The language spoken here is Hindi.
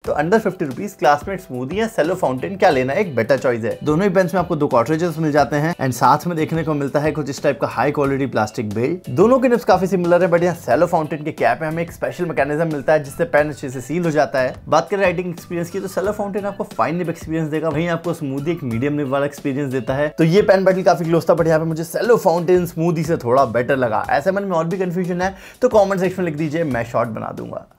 तो अंडर 50 रुपीज क्लासमेट स्मूदी या सेलो फाउंटेन क्या लेना एक बेटर चॉइस है। दोनों ही पेन्स में आपको 2 कार्ट्रिजेस मिल जाते हैं एंड साथ में देखने को मिलता है कुछ इस टाइप का हाई क्वालिटी प्लास्टिक बिल्ड। दोनों के निब्स काफी सिमिलर है, बट यहाँ सेलो फाउंटेन के कैप में हमें एक स्पेशल मैकेनिज्म मिलता है जिससे पेन अच्छे से सील हो जाता है। बात करें राइटिंग एक्सपीरियंस की तो सेलो फाउंटेन आपको फाइन निब एक्सपीरियंस देगा, वहीं आपको स्मूदी एक मीडियम निब वाला एक्सपीरियंस देता है। तो ये पेन बैटल काफी क्लोज था, बट यहाँ पे मुझे सेलो फाउंटेन स्मूदी से थोड़ा बेटर लगा। ऐसे मन में और भी कंफ्यूजन है तो कमेंट सेक्शन में लिख दीजिए, मैं शॉर्ट बना दूंगा।